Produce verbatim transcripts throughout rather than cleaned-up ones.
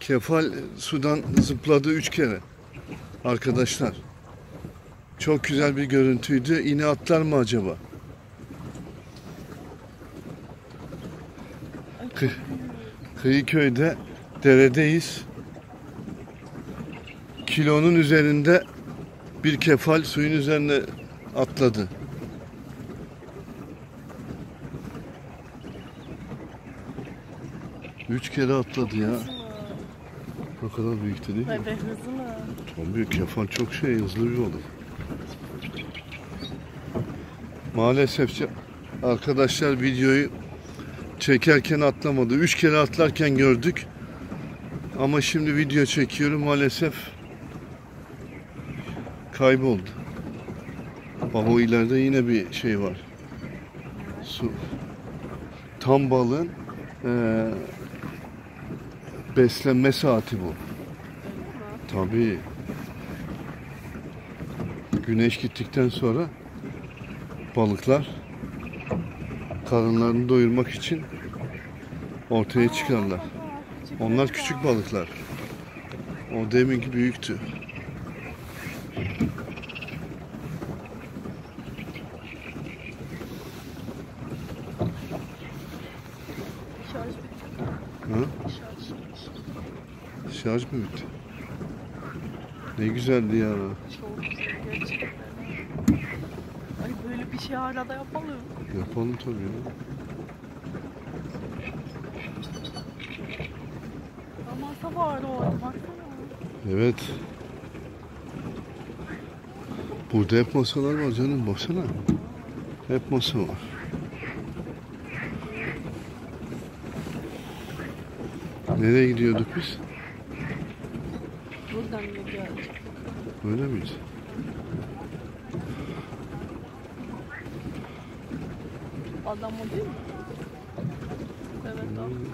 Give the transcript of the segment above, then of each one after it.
Kefal sudan zıpladı üç kere. Arkadaşlar. Çok güzel bir görüntüydü. Yine atlar mı acaba? Kı Kıyıköy'de deredeyiz. Kilonun üzerinde bir kefal suyun üzerine atladı. Üç kere atladı ya. Ne kadar büyüktü değil mi? Evet, hızlı mı? Çok büyük. Kefal çok şey, hızlı bir balık. Maalesef arkadaşlar videoyu çekerken atlamadı. Üç kere atlarken gördük. Ama şimdi video çekiyorum, maalesef kayboldu. Bak o ileride yine bir şey var. Su. Tam balığın ee, beslenme saati bu. Tabii. Güneş gittikten sonra balıklar karınlarını doyurmak için ortaya çıkarlar. Onlar küçük balıklar. O deminki büyüktü. Ha? Şarj mı bitti? Ne güzeldi ya. Çok güzel gerçekten. Ay böyle bir şey hala da yapalım. Yapalım tabii ya. Masa vardı orada baksana. Evet. Burada hep masalar var canım, baksana. Hep masa var. Nereye gidiyorduk biz? Buradan mı geldik? Öyle miydi? Adam o değil mi? Evet o. Hmm.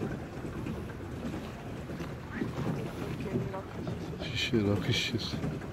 Şişe, rakı şişesi.